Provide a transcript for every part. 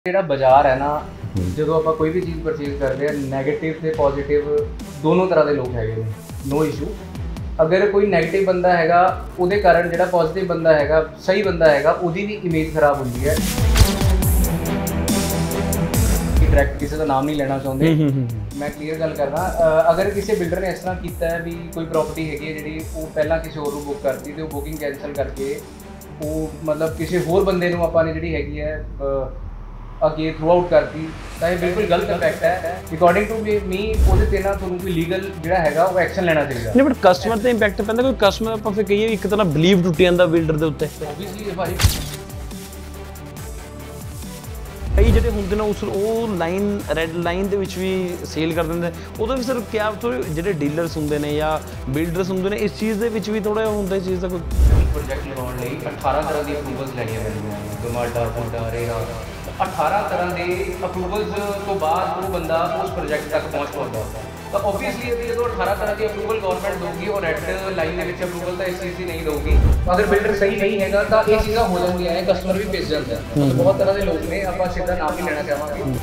ਜਿਹੜਾ ਬਾਜ਼ਾਰ ਹੈ ਨਾ, ਜਦੋਂ ਆਪਾਂ ਕੋਈ ਵੀ ਚੀਜ਼ ਪਰਚੇਜ਼ ਕਰਦੇ ਆ, ਨੈਗੇਟਿਵ ਤੇ ਪੋਜ਼ਿਟਿਵ ਦੋਨੋਂ ਤਰ੍ਹਾਂ ਦੇ ਲੋਕ ਹੈਗੇ ਨੇ, ਨੋ ਇਸ਼ੂ। ਅਗਰ ਕੋਈ ਨੈਗੇਟਿਵ ਬੰਦਾ ਹੈਗਾ, ਉਹਦੇ ਕਾਰਨ ਜਿਹੜਾ ਪੋਜ਼ਿਟਿਵ ਬੰਦਾ ਹੈਗਾ, ਸਹੀ ਬੰਦਾ ਹੈਗਾ, ਉਹਦੀ ਵੀ ਇਮੇਜ ਖਰਾਬ ਹੁੰਦੀ ਹੈ। ਡਾਇਰੈਕਟ ਕਿਸੇ ਦਾ ਨਾਮ ਨਹੀਂ ਲੈਣਾ ਚਾਹੁੰਦੇ, ਮੈਂ ਕਲੀਅਰ ਗੱਲ ਕਰਦਾ। ਅਗਰ ਕਿਸੇ ਬਿਲਡਰ ਨੇ ਇਸ ਤਰ੍ਹਾਂ ਕੀਤਾ ਹੈ ਵੀ ਕੋਈ ਪ੍ਰਾਪਰਟੀ ਹੈਗੀ ਹੈ ਜਿਹੜੀ ਉਹ ਪਹਿਲਾਂ ਕਿਸੇ ਹੋਰ ਨੂੰ ਬੁੱਕ ਕਰਤੀ ਤੇ ਉਹ ਬੁਕਿੰਗ ਕੈਂਸਲ ਕਰਕੇ ਉਹ ਮਤਲਬ ਕਿਸੇ ਹੋਰ ਬੰਦੇ ਨੂੰ ਆਪਾਂ ਨੇ ਜਿਹੜੀ ਹੈਗੀ ਹੈ ਅੱਗੇ ਥਰੂ ਆਊਟ ਕਰਤੀ, ਤਾਂ ਇਹ ਬਿਲਕੁਲ ਗਲਤ ਇਫੈਕਟ ਹੈ। ਅਕੋਰਡਿੰਗ ਟੂ ਮੀ ਉਹਦੇ 'ਤੇ ਨਾ ਤੁਹਾਨੂੰ ਕੋਈ ਲੀਗਲ ਜਿਹੜਾ ਹੈਗਾ ਉਹ ਐਕਸ਼ਨ ਲੈਣਾ ਚਾਹੀਦਾ। ਨਹੀਂ, ਬਟ ਕਸਟਮਰ 'ਤੇ ਇੰਪੈਕਟ ਪੈਂਦਾ। ਕੋਈ ਕਸਟਮਰ ਆਪਾਂ ਫਿਰ ਕਹੀਏ ਇੱਕ ਤਰ੍ਹਾਂ ਬਿਲੀਵ ਟੁੱਟ ਜਾਂਦਾ ਬਿਲਡਰ ਦੇ ਉੱਤੇ। ਓਬਵੀਅਸਲੀ ਭਾਜੀ ਕਈ ਜਿਹੜੇ ਹੁੰਦੇ ਨੇ ਉਹ ਲਾਈਨ ਰੈੱਡ ਲਾਈਨ ਦੇ ਵਿੱਚ ਵੀ ਸੇਲ ਕਰ ਦਿੰਦੇ। ਉਹਦਾ ਵੀ ਸਰ ਕਿਆ ਥੋੜ੍ਹੇ ਜਿਹੜੇ ਡੀਲਰਸ ਹੁੰਦੇ ਨੇ ਜਾਂ ਬਿਲਡਰਸ ਹੁੰਦੇ ਨੇ, ਇਸ ਚੀਜ਼ ਦੇ ਵਿੱਚ ਵੀ ਥੋੜ੍ਹਾ ਹੁੰਦਾ ਇਸ ਚੀਜ਼ ਦਾ ਕੋਈ ਪ੍ਰੋਜੈਕਟ ਲਗਾਉਣ ਲਈ 18 ਤਰ੍ਹਾਂ ਦੀ ਅਪਰੂਵਲਸ ਲੈਣੀਆਂ ਪੈਂਦੀਆਂ, ਗਮਾਡਾ ਪੁੰਡਾ ਰੇਗਾ। 18 ਤਰ੍ਹਾਂ ਦੇ ਅਪਰੂਵਲਸ ਤੋਂ ਬਾਅਦ ਉਹ ਬੰਦਾ ਉਸ ਪ੍ਰੋਜੈਕਟ ਤੱਕ ਪਹੁੰਚ ਪਾਉਂਦਾ। ਤਾਂ ਓਬਵੀਅਸਲੀ ਅਸੀਂ ਜਦੋਂ 18 ਤਰ੍ਹਾਂ ਦੀ ਅਪਰੂਵਲ ਗਵਰਨਮੈਂਟ ਦੇਊਗੀ, ਉਹ ਰੈੱਡ ਲਾਈਨ ਦੇ ਵਿੱਚ ਅਪਰੂਵਲ ਤਾਂ ਇਸ ਚੀਜ਼ ਦੀ ਨਹੀਂ ਦੇਊਗੀ। ਅਗਰ ਬਿਲਡਰ ਸਹੀ ਨਹੀਂ ਹੈਗਾ ਤਾਂ ਇਹ ਚੀਜ਼ਾਂ ਹੋ ਜਾਂਦੀਆਂ ਨੇ, ਕਸਟਮਰ ਵੀ ਪਿਸ ਜਾਂਦਾ। ਬਹੁਤ ਤਰ੍ਹਾਂ ਦੇ ਲੋਕ ਨੇ, ਆਪਾਂ ਸਿੱਧਾ ਨਾਮ ਨਹੀਂ ਲੈਣਾ ਚਾਹਾਂਗੇ।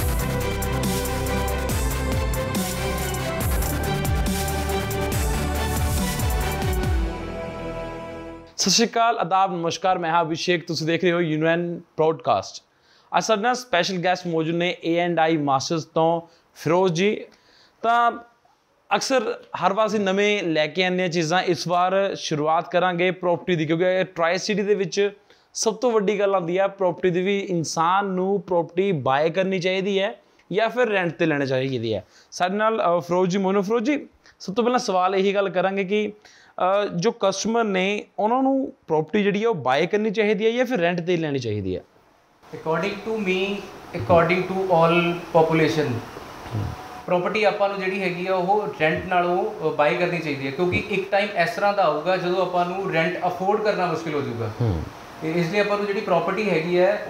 ਸਤਿ ਸ਼੍ਰੀ ਅਕਾਲ, ਆਦਾਬ, ਨਮਸਕਾਰ। ਮੈਂ ਹਾਂ ਅਭਿਸ਼ੇਕ, ਤੁਸੀਂ ਦੇਖ ਰਹੇ ਹੋ ਯੂਐਨ ਪ੍ਰੋਡਕਾਸਟ। ਅੱਜ ਸਾਡੇ ਨਾਲ ਸਪੈਸ਼ਲ ਗੈਸਟ ਮੌਜੂਦ ਨੇ A&I ਮਾਸਟਰਸ ਤੋਂ ਫਿਰੋਜ਼ ਜੀ। ਤਾਂ ਅਕਸਰ ਹਰ ਵਾਰ ਅਸੀਂ ਨਵੇਂ ਲੈ ਕੇ ਆਉਂਦੇ ਹਾਂ ਚੀਜ਼ਾਂ। ਇਸ ਵਾਰ ਸ਼ੁਰੂਆਤ ਕਰਾਂਗੇ ਪ੍ਰੋਪਰਟੀ ਦੀ, ਕਿਉਂਕਿ ਟਰਾਈ ਸਿਟੀ ਦੇ ਵਿੱਚ ਸਭ ਤੋਂ ਵੱਡੀ ਗੱਲ ਆਉਂਦੀ ਹੈ ਪ੍ਰੋਪਰਟੀ ਦੀ ਵੀ। ਇਨਸਾਨ ਨੂੰ ਪ੍ਰੋਪਰਟੀ ਬਾਏ ਕਰਨੀ ਚਾਹੀਦੀ ਹੈ ਜਾਂ ਫਿਰ ਰੈਂਟ 'ਤੇ ਲੈਣੀ ਚਾਹੀਦੀ ਹੈ। ਸਾਡੇ ਨਾਲ ਫਿਰੋਜ਼ ਜੀ ਮੋਨੋ। ਫਿਰੋਜ਼ ਜੀ, ਸਭ ਤੋਂ ਪਹਿਲਾਂ ਸਵਾਲ ਇਹੀ ਗੱਲ ਕਰਾਂਗੇ ਕਿ ਜੋ ਕਸਟਮਰ ਨੇ ਉਹਨਾਂ ਨੂੰ ਪ੍ਰੋਪਰਟੀ ਜਿਹੜੀ ਹੈ ਉਹ ਬਾਏ ਕਰਨੀ ਚਾਹੀਦੀ ਹੈ ਜਾਂ ਫਿਰ ਰੈਂਟ 'ਤੇ ਲੈਣੀ ਚਾਹੀਦੀ ਹੈ? According to me, according to all population, property ਆਪਾਂ ਨੂੰ ਜਿਹੜੀ ਹੈਗੀ ਆ ਉਹ ਰੈਂਟ ਨਾਲੋਂ ਬਾਏ ਕਰਨੀ ਚਾਹੀਦੀ ਹੈ। ਕਿਉਂਕਿ ਇੱਕ ਟਾਈਮ ਇਸ ਤਰ੍ਹਾਂ ਦਾ ਆਊਗਾ ਜਦੋਂ ਆਪਾਂ ਨੂੰ ਰੈਂਟ ਅਫੋਰਡ ਕਰਨਾ ਮੁਸ਼ਕਿਲ ਹੋ ਜਾਊਗਾ। ਤੇ ਇਸ ਲਈ ਆਪਾਂ ਨੂੰ ਜਿਹੜੀ ਪ੍ਰੋਪਰਟੀ ਹੈਗੀ ਹੈ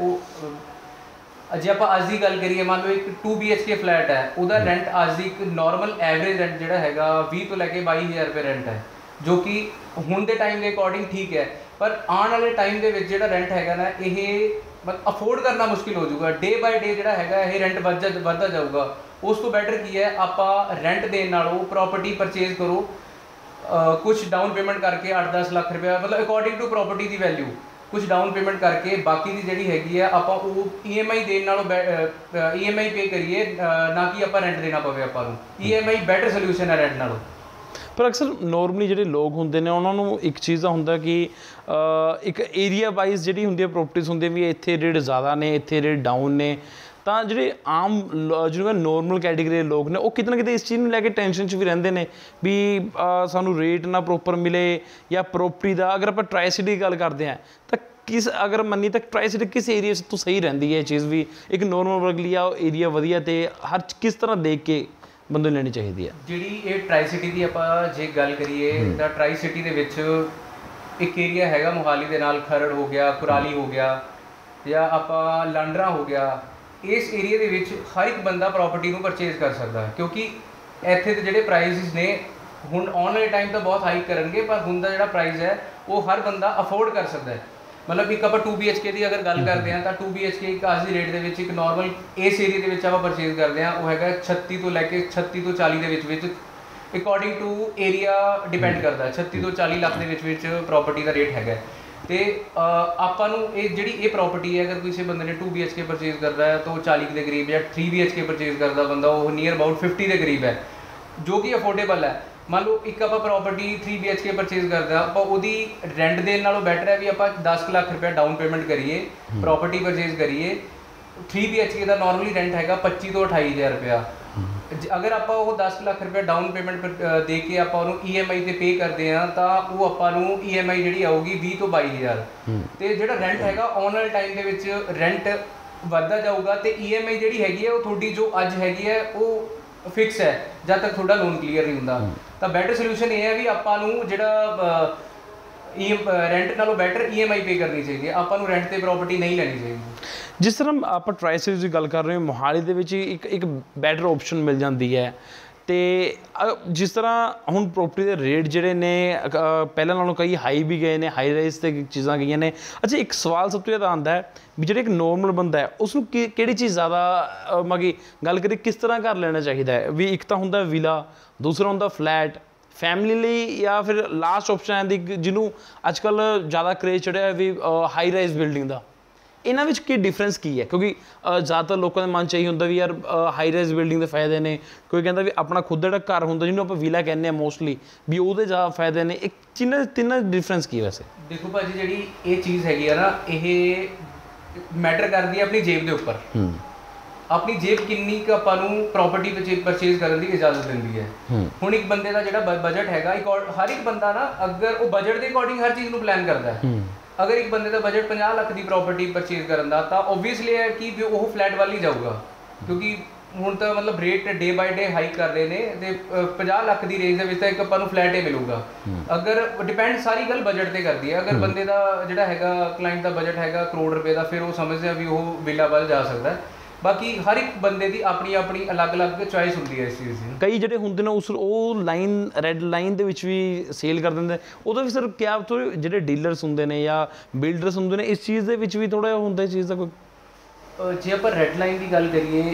ਉਹ, ਜੇ ਆਪਾਂ ਅੱਜ ਦੀ ਗੱਲ ਕਰੀਏ, ਮੰਨ ਲਓ ਇੱਕ 2 BHK ਫਲੈਟ ਹੈ, ਉਹਦਾ ਰੈਂਟ ਅੱਜ ਦੀ ਇੱਕ ਨੋਰਮਲ ਐਵਰੇਜ ਰੈਂਟ ਜਿਹੜਾ ਹੈਗਾ 20 ਤੋਂ ਲੈ ਕੇ 22,000 ਰੁਪਏ ਰੈਂਟ ਹੈ, ਜੋ ਕਿ ਹੁਣ ਦੇ ਟਾਈਮ ਦੇ ਅਕੋਰਡਿੰਗ ਠੀਕ ਹੈ। ਪਰ ਆਉਣ ਵਾਲੇ ਟਾਈਮ ਦੇ ਵਿੱਚ ਜਿਹੜਾ ਰੈਂਟ ਹੈਗਾ ਨਾ, ਇਹ ਮਤਲਬ ਅਫੋਰਡ ਕਰਨਾ ਮੁਸ਼ਕਿਲ ਹੋ ਜਾਊਗਾ। ਡੇ ਬਾਏ ਡੇ ਜਿਹੜਾ ਹੈਗਾ ਇਹ ਰੈਂਟ ਵੱਧਦਾ ਜਾਊਗਾ। ਉਸ ਤੋਂ ਬੈਟਰ ਕੀ ਹੈ, ਆਪਾਂ ਰੈਂਟ ਦੇਣ ਨਾਲੋਂ ਪ੍ਰੋਪਰਟੀ ਪਰਚੇਜ਼ ਕਰੋ, ਕੁਝ ਡਾਊਨ ਪੇਮੈਂਟ ਕਰਕੇ 8-10 ਲੱਖ ਰੁਪਇਆ, ਮਤਲਬ ਅਕੋਰਡਿੰਗ ਟੂ ਪ੍ਰੋਪਰਟੀ ਦੀ ਵੈਲਿਊ, ਕੁਝ ਡਾਊਨ ਪੇਮੈਂਟ ਕਰਕੇ ਬਾਕੀ ਦੀ ਜਿਹੜੀ ਹੈਗੀ ਹੈ ਆਪਾਂ ਉਹ EMI ਦੇਣ ਨਾਲੋਂ EMI ਪੇ ਕਰੀਏ, ਨਾ ਕਿ ਆਪਾਂ ਰੈਂਟ ਦੇਣਾ ਪਵੇ ਆਪਾਂ ਨੂੰ। EMI ਬੈਟਰ ਸੋਲਿਊਸ਼ਨ ਹੈ ਰੈਂਟ ਨਾਲੋਂ। ਪਰ ਅਕਸਰ ਨੋਰਮਲੀ ਜਿਹੜੇ ਲੋਕ ਹੁੰਦੇ ਨੇ ਉਹਨਾਂ ਨੂੰ ਇੱਕ ਚੀਜ਼ ਦਾ ਹੁੰਦਾ ਕਿ ਇੱਕ ਏਰੀਆ ਵਾਈਜ਼ ਜਿਹੜੀ ਹੁੰਦੀ ਹੈ ਪ੍ਰੋਪਰਟੀਜ਼ ਹੁੰਦੀਆਂ ਵੀ ਇੱਥੇ ਰੇਟ ਜ਼ਿਆਦਾ ਨੇ, ਇੱਥੇ ਰੇਟ ਡਾਊਨ ਨੇ। ਤਾਂ ਜਿਹੜੇ ਆਮ ਜਿਹੜੇ ਨੋਰਮਲ ਕੈਟੇਗਰੀ ਦੇ ਲੋਕ ਨੇ ਉਹ ਕਿਤੇ ਨਾ ਕਿਤੇ ਇਸ ਚੀਜ਼ ਨੂੰ ਲੈ ਕੇ ਟੈਨਸ਼ਨ 'ਚ ਵੀ ਰਹਿੰਦੇ ਨੇ ਵੀ ਸਾਨੂੰ ਰੇਟ ਨਾ ਪ੍ਰੋਪਰ ਮਿਲੇ ਜਾਂ ਪ੍ਰੋਪਰਟੀ ਦਾ। ਅਗਰ ਆਪਾਂ ਟਰਾਈ ਸਿਟੀ ਦੀ ਗੱਲ ਕਰਦੇ ਹਾਂ ਤਾਂ ਅਗਰ ਮੰਨੀ ਤਾਂ ਟਰਾਈ ਸਿਟੀ ਕਿਸ ਏਰੀਆ 'ਚ ਤੋਂ ਸਹੀ ਰਹਿੰਦੀ ਹੈ ਇਹ ਚੀਜ਼ ਵੀ? ਇੱਕ ਨੋਰਮਲ ਵਰਗ ਲਈ ਆ ਏਰੀਆ ਵਧੀਆ ਅਤੇ ਹਰ ਕਿਸ ਤਰ੍ਹਾਂ ਦੇਖ ਕੇ ਬੰਦੇ ਨੂੰ ਲੈਣੀ ਚਾਹੀਦੀ ਹੈ? ਜਿਹੜੀ ਇਹ ਟਰਾਈ ਸਿਟੀ ਦੀ ਆਪਾਂ ਜੇ ਗੱਲ ਕਰੀਏ ਤਾਂ ਟਰਾਈ ਸਿਟੀ ਦੇ ਵਿੱਚ ਇੱਕ ਏਰੀਆ ਹੈਗਾ ਮੋਹਾਲੀ ਦੇ ਨਾਲ, ਖਰੜ ਹੋ ਗਿਆ, ਕੁਰਾਲੀ ਹੋ ਗਿਆ, ਜਾਂ ਆਪਾਂ ਲਾਂਡਰਾ ਹੋ ਗਿਆ। ਇਸ ਏਰੀਆ ਦੇ ਵਿੱਚ ਹਰ ਇੱਕ ਬੰਦਾ ਪ੍ਰੋਪਰਟੀ ਨੂੰ ਪਰਚੇਜ਼ ਕਰ ਸਕਦਾ ਹੈ, ਕਿਉਂਕਿ ਇੱਥੇ ਦੇ ਜਿਹੜੇ ਪ੍ਰਾਈਸਿਸ ਨੇ ਹੁਣ ਆਉਣ ਵਾਲੇ ਟਾਈਮ ਤਾਂ ਬਹੁਤ ਹਾਈਕ ਕਰਨਗੇ, ਪਰ ਹੁਣ ਦਾ ਜਿਹੜਾ ਪ੍ਰਾਈਸ ਹੈ ਉਹ ਹਰ ਬੰਦਾ ਅਫੋਰਡ ਕਰ ਸਕਦਾ ਹੈ। ਮਤਲਬ ਇੱਕ ਆਪਾਂ 2 BHK ਦੀ ਅਗਰ ਗੱਲ ਕਰਦੇ ਹਾਂ ਤਾਂ 2 BHK ਇੱਕ ਅੱਜ ਦੀ ਰੇਟ ਦੇ ਵਿੱਚ ਇੱਕ ਨੋਰਮਲ ਇਸ ਏਰੀਆ ਦੇ ਵਿੱਚ ਆਪਾਂ ਪਰਚੇਜ਼ ਕਰਦੇ ਹਾਂ, ਉਹ ਹੈਗਾ 36 ਤੋਂ ਲੈ ਕੇ 36 ਤੋਂ 40 ਦੇ ਵਿੱਚ ਅਕੋਰਡਿੰਗ ਟੂ ਏਰੀਆ ਡਿਪੈਂਡ ਕਰਦਾ। 36 ਤੋਂ 40 ਲੱਖ ਦੇ ਵਿੱਚ ਪ੍ਰੋਪਰਟੀ ਦਾ ਰੇਟ ਹੈਗਾ। ਅਤੇ ਆਪਾਂ ਨੂੰ ਇਹ ਜਿਹੜੀ ਇਹ ਪ੍ਰੋਪਰਟੀ ਹੈ, ਅਗਰ ਕਿਸੇ ਬੰਦੇ ਨੇ 2 BHK ਪਰਚੇਜ਼ ਕਰਦਾ ਹੈ ਤਾਂ ਉਹ 40 ਦੇ ਕਰੀਬ, ਜਾਂ 3 BHK ਪਰਚੇਜ਼ ਕਰਦਾ ਬੰਦਾ ਉਹ ਨੀਅਰ ਅਬਾਊਟ 50 ਦੇ ਕਰੀਬ ਹੈ, ਜੋ ਕਿ ਅਫੋਰਡੇਬਲ ਹੈ। ਮੰਨ ਲਓ ਇੱਕ ਆਪਾਂ ਪ੍ਰੋਪਰਟੀ 3 BHK ਪਰਚੇਜ਼ ਕਰਦੇ ਹਾਂ, ਆਪਾਂ ਉਹਦੀ ਰੈਂਟ ਦੇਣ ਨਾਲੋਂ ਬੈਟਰ ਹੈ ਵੀ ਆਪਾਂ 10 ਲੱਖ ਰੁਪਇਆ ਡਾਊਨ ਪੇਮੈਂਟ ਕਰੀਏ, ਪ੍ਰੋਪਰਟੀ ਪਰਚੇਜ਼ ਕਰੀਏ। 3 BHK ਦਾ ਨੋਰਮਲੀ ਰੈਂਟ ਹੈਗਾ 25 ਤੋਂ 28,000 ਰੁਪਇਆ। ਅਗਰ ਆਪਾਂ ਉਹ 10 ਲੱਖ ਰੁਪਇਆ ਡਾਊਨ ਪੇਮੈਂਟ ਦੇ ਕੇ ਆਪਾਂ ਉਹਨੂੰ EMI 'ਤੇ ਪੇ ਕਰਦੇ ਹਾਂ ਤਾਂ ਉਹ ਆਪਾਂ ਨੂੰ EMI ਜਿਹੜੀ ਆਊਗੀ 20 ਤੋਂ 22,000। ਅਤੇ ਜਿਹੜਾ ਰੈਂਟ ਹੈਗਾ ਆਉਣ ਵਾਲੇ ਟਾਈਮ ਦੇ ਵਿੱਚ ਰੈਂਟ ਵੱਧਦਾ ਜਾਊਗਾ, ਅਤੇ EMI ਜਿਹੜੀ ਹੈਗੀ ਹੈ ਉਹ ਤੁਹਾਡੀ ਜੋ ਅੱਜ ਹੈਗੀ ਹੈ ਉਹ ਫਿਕਸ ਹੈ ਜਦ ਤੱਕ ਤੁਹਾਡਾ ਲੋਨ ਕਲੀਅਰ ਨਹੀਂ ਹੁੰਦਾ। ਤਾਂ ਬੈਟਰ ਸੋਲਿਊਸ਼ਨ ਇਹ ਹੈ ਵੀ ਆਪਾਂ ਨੂੰ ਜਿਹੜਾ ਰੈਂਟ ਨਾਲੋਂ ਬੈਟਰ EMI ਪੇ ਕਰਨੀ ਚਾਹੀਦੀ ਹੈ, ਆਪਾਂ ਨੂੰ ਰੈਂਟ 'ਤੇ ਪ੍ਰੋਪਰਟੀ ਨਹੀਂ ਲੈਣੀ ਚਾਹੀਦੀ। ਜਿਸ ਤਰ੍ਹਾਂ ਆਪਾਂ ਟਰਾਈ ਸਿਟੀ ਦੀ ਗੱਲ ਕਰ ਰਹੇ ਹਾਂ, ਮੋਹਾਲੀ ਦੇ ਵਿੱਚ ਇੱਕ ਬੈਟਰ ਆਪਸ਼ਨ ਮਿਲ ਜਾਂਦੀ ਹੈ ਤੇ ਜਿਸ ਤਰ੍ਹਾਂ ਹੁਣ ਪ੍ਰੋਪਰਟੀ ਦੇ ਰੇਟ ਜਿਹੜੇ ਨੇ ਪਹਿਲਾਂ ਨਾਲੋਂ ਕਈ ਹਾਈ ਵੀ ਗਏ ਨੇ, ਹਾਈ ਰਾਈਜ਼ 'ਤੇ ਚੀਜ਼ਾਂ ਗਈਆਂ ਨੇ। ਅੱਛਾ, ਇੱਕ ਸਵਾਲ ਸਭ ਤੋਂ ਜ਼ਿਆਦਾ ਆਉਂਦਾ ਹੈ ਵੀ ਜਿਹੜੇ ਇੱਕ ਨੋਰਮਲ ਬੰਦਾ ਹੈ ਉਸ ਨੂੰ ਕਿਹੜੀ ਚੀਜ਼ ਜ਼ਿਆਦਾ ਮਗੀ ਗੱਲ ਕਰੀਏ ਕਿਸ ਤਰ੍ਹਾਂ ਘਰ ਲੈਣਾ ਚਾਹੀਦਾ ਹੈ? ਵੀ ਇੱਕ ਤਾਂ ਹੁੰਦਾ ਵਿਲਾ, ਦੂਸਰਾ ਹੁੰਦਾ ਫਲੈਟ ਫੈਮਿਲੀ ਲਈ, ਜਾਂ ਫਿਰ ਲਾਸਟ ਆਪਸ਼ਨ ਆਉਂਦੀ ਜਿਹਨੂੰ ਅੱਜ ਕੱਲ੍ਹ ਜ਼ਿਆਦਾ ਕਰੇਜ਼ ਚੜਿਆ ਵੀ ਹਾਈ ਰਾਈਜ਼ ਬਿਲਡਿੰਗ ਦਾ। ਇਹਨਾਂ ਵਿੱਚ ਕੀ ਡਿਫਰੈਂਸ ਕੀ ਹੈ? ਕਿਉਂਕਿ ਜ਼ਿਆਦਾਤਰ ਲੋਕਾਂ ਦੇ ਮਨ 'ਚ ਇਹੀ ਹੁੰਦਾ ਵੀ ਯਾਰ ਹਾਈ ਰਾਈਜ਼ ਬਿਲਡਿੰਗ ਦੇ ਫਾਇਦੇ ਨੇ, ਕੋਈ ਕਹਿੰਦਾ ਵੀ ਆਪਣਾ ਖੁਦ ਦਾ ਜਿਹੜਾ ਘਰ ਹੁੰਦਾ ਜਿਹਨੂੰ ਆਪਾਂ ਵਿਲਾ ਕਹਿੰਦੇ ਹਾਂ ਮੋਸਟਲੀ, ਵੀ ਉਹਦੇ ਜ਼ਿਆਦਾ ਫਾਇਦੇ ਨੇ। ਇੱਕ ਤਿੰਨਾਂ ਡਿਫਰੈਂਸ ਕੀ ਵੈਸੇ? ਦੇਖੋ ਭਾਜੀ, ਜਿਹੜੀ ਇਹ ਚੀਜ਼ ਹੈਗੀ ਆ ਨਾ, ਇਹ ਮੈਟਰ ਕਰਦੀ ਹੈ ਆਪਣੀ ਜੇਬ ਦੇ ਉੱਪਰ। ਆਪਣੀ ਜੇਬ ਕਿੰਨੀ ਕੁ ਆਪਾਂ ਨੂੰ ਪ੍ਰੋਪਰਟੀ ਪਰਚੇਜ਼ ਕਰਨ ਦੀ ਇਜਾਜ਼ਤ ਦਿੰਦੀ ਹੈ। ਹੁਣ ਇੱਕ ਬੰਦੇ ਦਾ ਜਿਹੜਾ ਬਜਟ ਹੈਗਾ, ਹਰ ਇੱਕ ਬੰਦਾ ਨਾ ਅਗਰ ਉਹ ਬਜਟ ਦੇ ਅਕੋਰਡਿੰਗ ਹਰ ਚੀਜ਼ ਨੂੰ ਪਲਾਨ ਕਰਦਾ ਹੈ। ਅਗਰ ਇੱਕ ਬੰਦੇ ਦਾ ਬਜਟ 50 ਲੱਖ ਦੀ ਪ੍ਰੋਪਰਟੀ ਪਰਚੇਜ਼ ਕਰਨ ਦਾ, ਤਾਂ ਓਬਵੀਅਸਲੀ ਹੈ ਕਿ ਉਹ ਫਲੈਟ ਵੱਲ ਹੀ ਜਾਊਗਾ, ਕਿਉਂਕਿ ਹੁਣ ਤਾਂ ਮਤਲਬ ਰੇਟ ਡੇ ਬਾਈ ਡੇ ਹਾਈਕ ਕਰ ਰਹੇ ਨੇ ਤੇ 50 ਲੱਖ ਦੀ ਰੇਂਜ ਦੇ ਵਿੱਚ ਤਾਂ ਇੱਕ ਆਪਾਂ ਨੂੰ ਫਲੈਟ ਹੀ ਮਿਲੂਗਾ। ਅਗਰ ਡਿਪੈਂਡ, ਸਾਰੀ ਗੱਲ ਬਜਟ ਤੇ ਕਰਦੀ ਹੈ। ਅਗਰ ਬੰਦੇ ਦਾ ਜਿਹੜਾ ਹੈਗਾ ਕਲਾਇੰਟ ਦਾ ਬਜਟ ਹੈਗਾ ਕਰੋੜ ਰੁਪਏ ਦਾ, ਫਿਰ ਉਹ ਸਮਝਦੇ ਆ ਵੀ ਉਹ ਵਿਲਾ ਵੱਲ ਜਾ ਸਕਦਾ। ਬਾਕੀ ਹਰ ਇੱਕ ਬੰਦੇ ਦੀ ਆਪਣੀ ਆਪਣੀ ਅਲੱਗ-ਅਲੱਗ ਚੋਇਸ ਹੁੰਦੀ ਹੈ ਇਸ ਚੀਜ਼ ਦੀ। ਕਈ ਜਿਹੜੇ ਹੁੰਦੇ ਨੇ ਉਹ ਲਾਈਨ ਰੈੱਡ ਲਾਈਨ ਦੇ ਵਿੱਚ ਵੀ ਸੇਲ ਕਰ ਦਿੰਦੇ, ਉਹਦਾ ਵੀ ਸਰ ਕਿਆ ਥੋੜ੍ਹੇ ਜਿਹੜੇ ਡੀਲਰਸ ਹੁੰਦੇ ਨੇ ਜਾਂ ਬਿਲਡਰਸ ਹੁੰਦੇ ਨੇ ਇਸ ਚੀਜ਼ ਦੇ ਵਿੱਚ ਵੀ ਥੋੜ੍ਹਾ ਜਿਹਾ ਹੁੰਦਾ ਇਸ ਚੀਜ਼ ਦਾ ਕੋਈ? ਜੇ ਆਪਾਂ ਰੈੱਡ ਲਾਈਨ ਦੀ ਗੱਲ ਕਰੀਏ,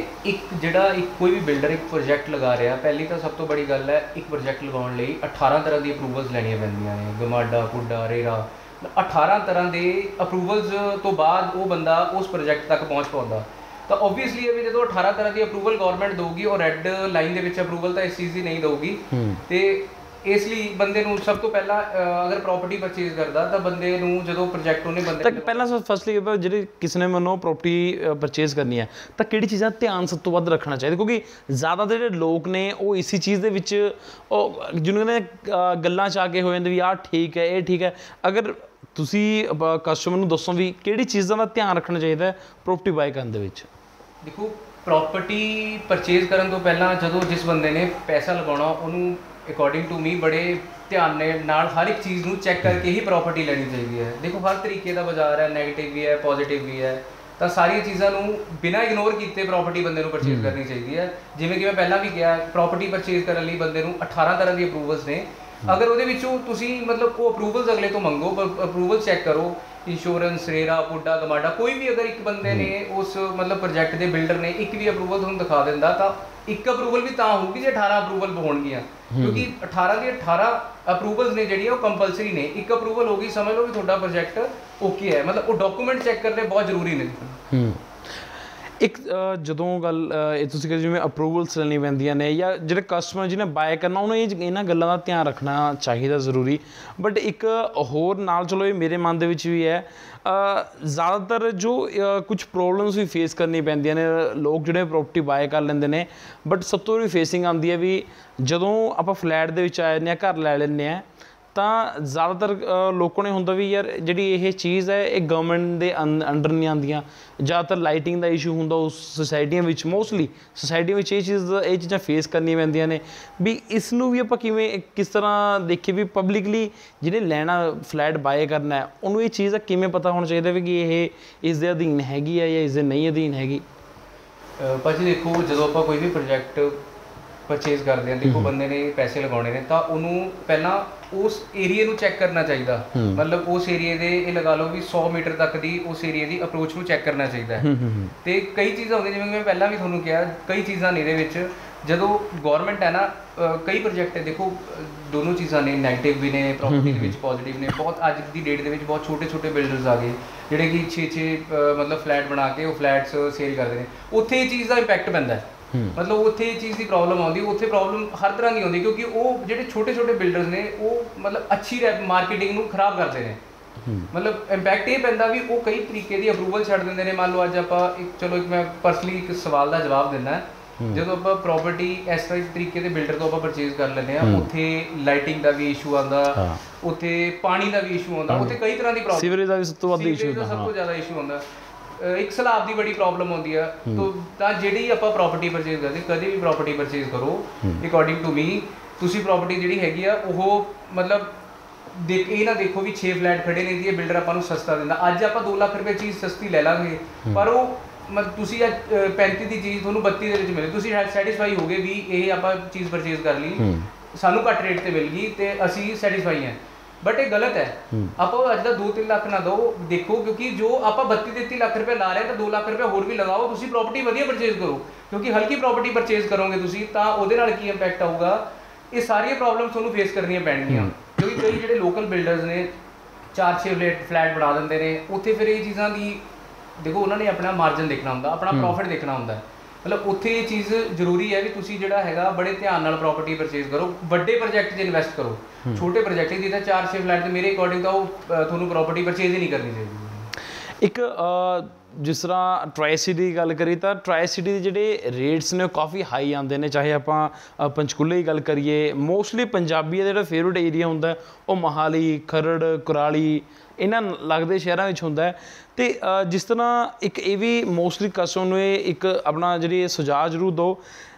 ਕੋਈ ਵੀ ਬਿਲਡਰ ਇੱਕ ਪ੍ਰੋਜੈਕਟ ਲਗਾ ਰਿਹਾ, ਪਹਿਲੀ ਤਾਂ ਸਭ ਤੋਂ ਬੜੀ ਗੱਲ ਹੈ ਇੱਕ ਪ੍ਰੋਜੈਕਟ ਲਗਾਉਣ ਲਈ 18 ਤਰ੍ਹਾਂ ਦੀ ਅਪਰੂਵਲਸ ਲੈਣੀਆਂ ਪੈਂਦੀਆਂ ਨੇ। ਗਮਾਡਾ, ਕੁੱਡਾ, ਰੇਰਾ, 18 ਤਰ੍ਹਾਂ ਦੇ ਅਪਰੂਵਲਸ ਤੋਂ ਬਾਅਦ ਉਹ ਬੰਦਾ ਉਸ ਪ੍ਰੋਜੈਕਟ ਤੱਕ ਪਹੁੰਚ ਪਾਉਂਦਾ। ਤਾਂ ਓਬਵੀਅਸਲੀ ਇਹ ਵੀ ਜਦੋਂ 18 ਤਰ੍ਹਾਂ ਦੀ ਅਪਰੂਵਲ ਗਵਰਨਮੈਂਟ ਦੇਊਗੀ, ਉਹ ਰੈੱਡ ਲਾਈਨ ਦੇ ਵਿੱਚ ਅਪਰੂਵਲ ਤਾਂ ਇਸ ਚੀਜ਼ ਦੀ ਨਹੀਂ ਦੇਊਗੀ। ਤੇ ਇਸ ਲਈ ਬੰਦੇ ਨੂੰ ਸਭ ਤੋਂ ਪਹਿਲਾਂ ਅਗਰ ਪ੍ਰੋਪਰਟੀ ਪਰਚੇਜ਼ ਕਰਦਾ ਤਾਂ ਬੰਦੇ ਨੂੰ ਜਦੋਂ ਪ੍ਰੋਜੈਕਟ ਉਹਨੇ ਬੰਦੇ ਤਾਂ ਪਹਿਲਾਂ ਫਸਟਲੀ ਜਿਹੜੇ ਕਿਸੇ ਨੇ ਮੈਨੂੰ ਪ੍ਰੋਪਰਟੀ ਪਰਚੇਜ਼ ਕਰਨੀ ਹੈ ਤਾਂ ਕਿਹੜੀ ਚੀਜ਼ਾਂ ਧਿਆਨ ਸਭ ਤੋਂ ਵੱਧ ਰੱਖਣਾ ਚਾਹੀਦਾ? ਕਿਉਂਕਿ ਜ਼ਿਆਦਾ ਜਿਹੜੇ ਲੋਕ ਨੇ ਉਹ ਇਸੇ ਚੀਜ਼ ਦੇ ਵਿੱਚ ਉਹ ਜਿਹਨੂੰ ਕਹਿੰਦੇ ਗੱਲਾਂ 'ਚ ਆ ਕੇ ਹੋ ਜਾਂਦੇ ਵੀ ਆਹ ਠੀਕ ਹੈ, ਇਹ ਠੀਕ ਹੈ। ਅਗਰ ਤੁਸੀਂ ਕਸਟਮਰ ਨੂੰ ਦੱਸੋ ਵੀ ਕਿਹੜੀ ਚੀਜ਼ਾਂ ਦਾ ਧਿਆਨ ਰੱਖਣਾ ਚਾਹੀਦਾ ਪ੍ਰੋਪਰਟੀ ਬਾਏ ਕਰਨ ਦੇ ਵਿੱਚ? ਦੇਖੋ, ਪ੍ਰੋਪਰਟੀ ਪਰਚੇਜ਼ ਕਰਨ ਤੋਂ ਪਹਿਲਾਂ ਜਦੋਂ ਜਿਸ ਬੰਦੇ ਨੇ ਪੈਸਾ ਲਗਾਉਣਾ, ਉਹਨੂੰ ਅਕੋਰਡਿੰਗ ਟੂ ਮੀ ਬੜੇ ਧਿਆਨ ਨਾਲ ਹਰ ਇੱਕ ਚੀਜ਼ ਨੂੰ ਚੈੱਕ ਕਰਕੇ ਹੀ ਪ੍ਰੋਪਰਟੀ ਲੈਣੀ ਚਾਹੀਦੀ ਹੈ। ਦੇਖੋ, ਹਰ ਤਰੀਕੇ ਦਾ ਬਾਜ਼ਾਰ ਹੈ, ਨੈਗੇਟਿਵ ਵੀ ਹੈ, ਪੋਜ਼ੀਟਿਵ ਵੀ ਹੈ। ਤਾਂ ਸਾਰੀਆਂ ਚੀਜ਼ਾਂ ਨੂੰ ਬਿਨਾਂ ਇਗਨੋਰ ਕੀਤੇ ਪ੍ਰੋਪਰਟੀ ਬੰਦੇ ਨੂੰ ਪਰਚੇਜ਼ ਕਰਨੀ ਚਾਹੀਦੀ ਹੈ। ਜਿਵੇਂ ਕਿ ਮੈਂ ਪਹਿਲਾਂ ਵੀ ਕਿਹਾ, ਪ੍ਰੋਪਰਟੀ ਪਰਚੇਜ਼ ਕਰਨ ਲਈ ਬੰਦੇ ਨੂੰ 18 ਤਰ੍ਹਾਂ ਦੀ ਅਪਰੂਵਲਸ ਨੇ। ਅਗਰ ਉਹਦੇ ਵਿੱਚੋਂ ਤੁਸੀਂ ਮਤਲਬ ਉਹ ਅਪਰੂਵਲਸ ਅਗਲੇ ਤੋਂ ਮੰਗੋ, ਅਪਰੂਵਲ ਚੈੱਕ ਕਰੋ, ਇੰਸ਼ੋਰੈਂਸ, ਰੇਰਾ, ਪੁੱਡਾ, ਗਮਾਡਾ, ਕੋਈ ਵੀ ਅਗਰ ਇੱਕ ਬੰਦੇ ਨੇ ਉਸ ਮਤਲਬ ਪ੍ਰੋਜੈਕਟ ਦੇ ਬਿਲਡਰ ਨੇ ਇੱਕ ਵੀ ਅਪਰੂਵਲ ਤੁਹਾਨੂੰ ਦਿਖਾ ਦਿੰਦਾ, ਤਾਂ ਇੱਕ ਅਪਰੂਵਲ ਵੀ ਤਾਂ ਹੋਊਗੀ ਜੇ 18 ਅਪਰੂਵਲ ਹੋਣਗੀਆਂ। ਕਿਉਂਕਿ 18 ਦੀ 18 ਅਪਰੂਵਲਸ ਨੇ ਜਿਹੜੀਆਂ ਉਹ ਕੰਪਲਸਰੀ ਨੇ। ਇੱਕ ਅਪਰੂਵਲ ਹੋ ਗਈ, ਸਮਝ ਲਓ ਵੀ ਤੁਹਾਡਾ ਪ੍ਰੋਜੈਕਟ ਓਕੇ ਹੈ। ਮਤਲਬ ਉਹ ਡਾਕੂਮੈਂਟ ਚੈੱਕ ਕਰਨੇ ਬਹੁਤ ਜ਼ਰੂਰੀ ਨੇ। ਇੱਕ ਜਦੋਂ ਗੱਲ ਇਹ ਤੁਸੀਂ ਕਹਿੰਦੇ ਜਿਵੇਂ ਅਪਰੂਵਲਸ ਲੈਣੀ ਪੈਂਦੀਆਂ ਨੇ, ਜਾਂ ਜਿਹੜੇ ਕਸਟਮਰ ਜਿਹਨੇ ਬਾਏ ਕਰਨਾ ਉਹਨੂੰ ਇਹਨਾਂ ਗੱਲਾਂ ਦਾ ਧਿਆਨ ਰੱਖਣਾ ਚਾਹੀਦਾ ਜ਼ਰੂਰੀ। ਬਟ ਇੱਕ ਹੋਰ ਨਾਲ ਚਲੋ ਇਹ ਮੇਰੇ ਮਨ ਦੇ ਵਿੱਚ ਵੀ ਹੈ, ਜ਼ਿਆਦਾਤਰ ਜੋ ਕੁਝ ਪ੍ਰੋਬਲਮਸ ਵੀ ਫੇਸ ਕਰਨੀ ਪੈਂਦੀਆਂ ਨੇ ਲੋਕ ਜਿਹੜੇ ਪ੍ਰੋਪਰਟੀ ਬਾਏ ਕਰ ਲੈਂਦੇ ਨੇ। ਬਟ ਸਭ ਤੋਂ ਵੱਡੀ ਫੇਸਿੰਗ ਆਉਂਦੀ ਹੈ ਵੀ ਜਦੋਂ ਆਪਾਂ ਫਲੈਟ ਦੇ ਵਿੱਚ ਆ ਜਾਂਦੇ ਹਾਂ, ਘਰ ਲੈ ਲੈਂਦੇ ਹਾਂ, ਤਾਂ ਜ਼ਿਆਦਾਤਰ ਲੋਕਾਂ ਨੇ ਹੁੰਦਾ ਵੀ ਯਾਰ ਜਿਹੜੀ ਇਹ ਚੀਜ਼ ਹੈ ਇਹ ਗਵਰਨਮੈਂਟ ਦੇ ਅੰਡਰ ਨਹੀਂ ਆਉਂਦੀਆਂ। ਜ਼ਿਆਦਾਤਰ ਲਾਈਟਿੰਗ ਦਾ ਇਸ਼ੂ ਹੁੰਦਾ ਉਸ ਸੁਸਾਇਟੀਆਂ ਵਿੱਚ, ਮੋਸਟਲੀ ਸੁਸਾਇਟੀਆਂ ਵਿੱਚ ਇਹ ਚੀਜ਼ਾਂ ਫੇਸ ਕਰਨੀਆਂ ਪੈਂਦੀਆਂ ਨੇ। ਵੀ ਇਸ ਨੂੰ ਵੀ ਆਪਾਂ ਕਿਸ ਤਰ੍ਹਾਂ ਦੇਖੀਏ ਵੀ ਪਬਲਿਕਲੀ ਜਿਹਨੇ ਲੈਣਾ ਫਲੈਟ ਬਾਏ ਕਰਨਾ ਹੈ ਉਹਨੂੰ ਇਹ ਚੀਜ਼ ਦਾ ਕਿਵੇਂ ਪਤਾ ਹੋਣਾ ਚਾਹੀਦਾ ਵੀ ਕਿ ਇਹ ਇਸ ਦੇ ਅਧੀਨ ਹੈਗੀ ਹੈ ਜਾਂ ਇਸ ਦੇ ਨਹੀਂ ਅਧੀਨ ਹੈਗੀ? ਭਾਜੀ ਦੇਖੋ, ਜਦੋਂ ਆਪਾਂ ਕੋਈ ਵੀ ਪ੍ਰੋਜੈਕਟ ਪਰਚੇਜ਼ ਕਰਦੇ ਹਾਂ, ਦੇਖੋ ਬੰਦੇ ਨੇ ਪੈਸੇ ਲਗਾਉਣੇ ਨੇ, ਤਾਂ ਉਹਨੂੰ ਪਹਿਲਾਂ ਉਸ ਏਰੀਏ ਨੂੰ ਚੈੱਕ ਕਰਨਾ ਚਾਹੀਦਾ। ਮਤਲਬ ਉਸ ਏਰੀਏ ਦੇ ਇਹ ਲਗਾ ਲਓ ਵੀ 100 ਮੀਟਰ ਤੱਕ ਦੀ ਉਸ ਏਰੀਏ ਦੀ ਅਪਰੋਚ ਨੂੰ ਚੈੱਕ ਕਰਨਾ ਚਾਹੀਦਾ ਹੈ। ਤੇ ਕਈ ਚੀਜ਼ਾਂ ਹੁੰਦੀਆਂ, ਜਿਵੇਂ ਮੈਂ ਪਹਿਲਾਂ ਵੀ ਤੁਹਾਨੂੰ ਕਿਹਾ, ਕਈ ਚੀਜ਼ਾਂ ਨੇ ਇਹਦੇ ਵਿੱਚ। ਜਦੋਂ ਗਵਰਨਮੈਂਟ ਹੈ ਨਾ, ਕਈ ਪ੍ਰੋਜੈਕਟ ਹੈ, ਦੇਖੋ ਦੋਨੋਂ ਚੀਜ਼ਾਂ ਨੇ, ਨੈਗੇਟਿਵ ਵੀ ਨੇ ਪ੍ਰੋਪਰਟੀ ਦੇ ਵਿੱਚ, ਪੋਜ਼ੀਟਿਵ ਨੇ। ਬਹੁਤ ਅੱਜ ਦੀ ਡੇਟ ਦੇ ਵਿੱਚ ਬਹੁਤ ਛੋਟੇ ਬਿਲਡਰਸ ਆ ਗਏ ਜਿਹੜੇ ਕਿ 6 ਮਤਲਬ ਫਲੈਟ ਬਣਾ ਕੇ ਉਹ ਫਲੈਟਸ ਸੇਲ ਕਰਦੇ ਨੇ। ਉੱਥੇ ਇਹ ਚੀਜ਼ ਦਾ ਇੰਪੈਕਟ ਪੈਂਦਾ। ਮਤਲਬ ਉੱਥੇ ਇਹ ਚੀਜ਼ ਦੀ ਪ੍ਰੋਬਲਮ ਆਉਂਦੀ। ਉੱਥੇ ਪ੍ਰੋਬਲਮ ਹਰ ਤਰ੍ਹਾਂ ਦੀ ਆਉਂਦੀ, ਕਿਉਂਕਿ ਉਹ ਜਿਹੜੇ ਛੋਟੇ ਬਿਲਡਰਸ ਨੇ ਉਹ ਮਤਲਬ ਅੱਛੀ ਮਾਰਕੀਟਿੰਗ ਨੂੰ ਖਰਾਬ ਕਰਦੇ ਨੇ। ਮਤਲਬ ਇੰਪੈਕਟ ਇਹ ਪੈਂਦਾ ਵੀ ਉਹ ਕਈ ਤਰੀਕੇ ਦੀ ਅਪਰੂਵਲ ਛੱਡ ਦਿੰਦੇ ਨੇ। ਮੰਨ ਲਓ ਅੱਜ ਆਪਾਂ ਇੱਕ ਮੈਂ ਪਰਸਨਲੀ ਇੱਕ ਸਵਾਲ ਦਾ ਜਵਾਬ ਦਿੰਦਾ। ਜਦੋਂ ਆਪਾਂ ਪ੍ਰੋਪਰਟੀ ਇਸ ਤਰੀਕੇ ਦੇ ਬਿਲਡਰ ਤੋਂ ਆਪਾਂ ਪਰਚੇਜ਼ ਕਰ ਲੈਂਦੇ ਹਾਂ, ਉੱਥੇ ਲਾਈਟਿੰਗ ਦਾ ਵੀ ਇਸ਼ੂ ਆਉਂਦਾ, ਉੱਥੇ ਪਾਣੀ ਦਾ ਵੀ ਇਸ਼ੂ ਆਉਂਦਾ, ਉੱਥੇ ਕਈ ਤਰ੍ਹਾਂ ਦੀ ਪ੍ਰੋਬਲਮ, ਸੀਵਰੇਜ ਦਾ ਵੀ ਸਭ ਤੋਂ ਜ਼ਿਆਦਾ ਇਸ਼ੂ ਆਉਂਦਾ। ਇੱਕ ਸਲਾਬ ਦੀ ਬੜੀ ਪ੍ਰੋਬਲਮ ਆਉਂਦੀ ਆ। ਤਾਂ ਜਿਹੜੀ ਆਪਾਂ ਪ੍ਰੋਪਰਟੀ ਪਰਚੇਜ਼ ਕਰਦੇ, ਕਦੇ ਵੀ ਪ੍ਰੋਪਰਟੀ ਪਰਚੇਜ਼ ਕਰੋ, ਅਕੋਰਡਿੰਗ ਟੂ ਮੀ ਤੁਸੀਂ ਪ੍ਰੋਪਰਟੀ ਜਿਹੜੀ ਹੈਗੀ ਆ ਉਹ ਮਤਲਬ ਇਹ ਨਾ ਦੇਖੋ ਵੀ 6 ਫਲੈਟ ਖੜੇ ਨੇ ਜੀ, ਇਹ ਬਿਲਡਰ ਆਪਾਂ ਨੂੰ ਸਸਤਾ ਦਿੰਦਾ। ਅੱਜ ਆਪਾਂ 2 ਲੱਖ ਰੁਪਏ ਚੀਜ਼ ਸਸਤੀ ਲੈ ਲਾਂਗੇ, ਪਰ ਉਹ ਮਤਲਬ ਤੁਸੀਂ 35 ਦੀ ਚੀਜ਼ ਤੁਹਾਨੂੰ 32 ਦੇ ਵਿੱਚ ਮਿਲੇ, ਤੁਸੀਂ ਸੈਟੀਸਫਾਈ ਹੋ ਗਏ ਵੀ ਇਹ ਆਪਾਂ ਚੀਜ਼ ਪਰਚੇਜ਼ ਕਰ ਲਈ, ਸਾਨੂੰ ਘੱਟ ਰੇਟ ਤੇ ਮਿਲ ਗਈ ਤੇ ਅਸੀਂ ਸੈਟੀਸਫਾਈ ਹਾਂ। ਬਟ ਇਹ ਗਲਤ ਹੈ। ਆਪਾਂ ਅੱਜ ਦਾ 2-3 ਲੱਖ ਨਾ ਦਿਓ, ਦੇਖੋ, ਕਿਉਂਕਿ ਜੋ ਆਪਾਂ 32-33 ਲੱਖ ਰੁਪਏ ਲਾ ਰਹੇ ਤਾਂ 2 ਲੱਖ ਰੁਪਏ ਹੋਰ ਵੀ ਲਗਾਓ, ਤੁਸੀਂ ਪ੍ਰੋਪਰਟੀ ਵਧੀਆ ਪਰਚੇਜ਼ ਕਰੋ, ਕਿਉਂਕਿ ਹਲਕੀ ਪ੍ਰੋਪਰਟੀ ਪਰਚੇਜ਼ ਕਰੋਗੇ ਤੁਸੀਂ ਤਾਂ ਉਹਦੇ ਨਾਲ ਕੀ ਇੰਪੈਕਟ ਆਊਗਾ, ਇਹ ਸਾਰੀਆਂ ਪ੍ਰੋਬਲਮਸ ਤੁਹਾਨੂੰ ਫੇਸ ਕਰਨੀਆਂ ਪੈਣਗੀਆਂ। ਕਿਉਂਕਿ ਕਈ ਜਿਹੜੇ ਲੋਕਲ ਬਿਲਡਰਸ ਨੇ 4-6 ਫਲੈਟ ਬਣਾ ਦਿੰਦੇ ਨੇ, ਉੱਥੇ ਫਿਰ ਇਹ ਚੀਜ਼ਾਂ ਦੀ ਦੇਖੋ, ਉਹਨਾਂ ਨੇ ਆਪਣਾ ਮਾਰਜਨ ਦੇਖਣਾ ਹੁੰਦਾ, ਆਪਣਾ ਪ੍ਰੋਫਿਟ ਦੇਖਣਾ ਹੁੰਦਾ, ਮਤਲਬ ਉੱਥੇ ਇਹ ਚੀਜ਼ ਜ਼ਰੂਰੀ ਹੈ ਵੀ ਤੁਸੀਂ ਜਿਹੜਾ ਹੈਗਾ ਬੜੇ ਧਿਆਨ ਨਾਲ ਪ੍ਰੋਪਰਟੀ ਪਰਚੇਜ਼ ਕਰੋ, ਵੱਡੇ ਪ੍ਰੋਜੈਕਟ 'ਚ ਇਨਵੈਸਟ ਕਰੋ। ਛੋਟੇ ਪ੍ਰੋਜੈਕਟ ਦੀ ਤਾਂ 4-6 ਫਲੈਟ ਦੇ ਮੇਰੇ ਅਕੋਰਡਿੰਗ ਤਾਂ ਉਹ ਤੁਹਾਨੂੰ ਪ੍ਰੋਪਰਟੀ ਪਰਚੇਜ਼ ਹੀ ਨਹੀਂ ਕਰਨੀ ਚਾਹੀਦੀ। ਇੱਕ ਜਿਸ ਤਰ੍ਹਾਂ ਟਰਾਈ ਸਿਟੀ ਦੀ ਗੱਲ ਕਰੀ ਤਾਂ ਟਰਾਈ ਸਿਟੀ ਦੇ ਜਿਹੜੇ ਰੇਟਸ ਨੇ ਉਹ ਕਾਫੀ ਹਾਈ ਆਉਂਦੇ ਨੇ, ਚਾਹੇ ਆਪਾਂ ਪੰਚਕੂਲੇ ਦੀ ਗੱਲ ਕਰੀਏ, ਮੋਸਟਲੀ ਪੰਜਾਬੀ ਦਾ ਜਿਹੜਾ ਫੇਵਰੇਟ ਏਰੀਆ ਹੁੰਦਾ ਉਹ ਮੋਹਾਲੀ, ਖਰੜ, ਕੁਰਾਲੀ, ਇਹਨਾਂ ਲੱਗਦੇ ਸ਼ਹਿਰਾਂ ਵਿੱਚ ਹੁੰਦਾ। ਅਤੇ ਜਿਸ ਤਰ੍ਹਾਂ ਇੱਕ ਇਹ ਵੀ ਮੋਸਟਲੀ ਕਸਟਮਰ ਨੂੰ ਇਹ ਇੱਕ ਆਪਣਾ ਜਿਹੜੀ ਸੁਝਾਅ ਜ਼ਰੂਰ ਦਿਓ,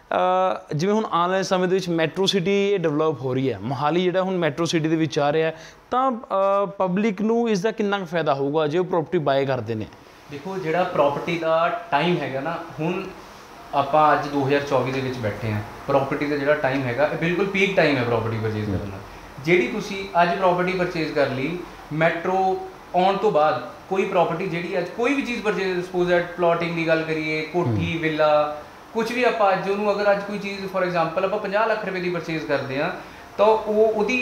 ਜਿਵੇਂ ਹੁਣ ਆਉਣ ਵਾਲੇ ਸਮੇਂ ਦੇ ਵਿੱਚ ਮੈਟਰੋ ਸਿਟੀ ਇਹ ਡਿਵੈਲਪ ਹੋ ਰਹੀ ਹੈ, ਮੋਹਾਲੀ ਜਿਹੜਾ ਹੁਣ ਮੈਟਰੋ ਸਿਟੀ ਦੇ ਵਿੱਚ ਆ ਰਿਹਾ, ਤਾਂ ਪਬਲਿਕ ਨੂੰ ਇਸ ਦਾ ਕਿੰਨਾ ਕੁ ਫਾਇਦਾ ਹੋਊਗਾ ਜੇ ਉਹ ਪ੍ਰੋਪਰਟੀ ਬਾਏ ਕਰਦੇ ਨੇ? ਦੇਖੋ, ਜਿਹੜਾ ਪ੍ਰੋਪਰਟੀ ਦਾ ਟਾਈਮ ਹੈਗਾ ਨਾ, ਹੁਣ ਆਪਾਂ ਅੱਜ 2024 ਦੇ ਵਿੱਚ ਬੈਠੇ ਹਾਂ, ਪ੍ਰੋਪਰਟੀ ਦਾ ਜਿਹੜਾ ਟਾਈਮ ਹੈਗਾ ਇਹ ਬਿਲਕੁਲ ਪੀਕ ਟਾਈਮ ਹੈ ਪ੍ਰੋਪਰਟੀ ਪਰਚੇਜ਼ ਕਰਨ ਦਾ। ਜਿਹੜੀ ਤੁਸੀਂ ਅੱਜ ਪ੍ਰੋਪਰਟੀ ਪਰਚੇਜ਼ ਕਰ ਲਈ, ਮੈਟਰੋ ਆਉਣ ਤੋਂ ਬਾਅਦ ਕੋਈ ਪ੍ਰੋਪਰਟੀ ਜਿਹੜੀ ਅੱਜ ਕੋਈ ਵੀ ਚੀਜ਼ ਪਰਚੇਜ਼, ਸਪੋਜ਼ ਐਟ ਪਲੋਟਿੰਗ ਦੀ ਗੱਲ ਕਰੀਏ, ਕੋਠੀ, ਵਿਲਾ, ਕੁਝ ਵੀ ਆਪਾਂ ਅੱਜ ਉਹਨੂੰ ਅਗਰ ਅੱਜ ਕੋਈ ਚੀਜ਼ ਫੋਰ ਐਗਜ਼ਾਮਪਲ ਆਪਾਂ 50 ਲੱਖ ਰੁਪਏ ਦੀ ਪਰਚੇਜ਼ ਕਰਦੇ ਹਾਂ ਤਾਂ ਉਹਦੀ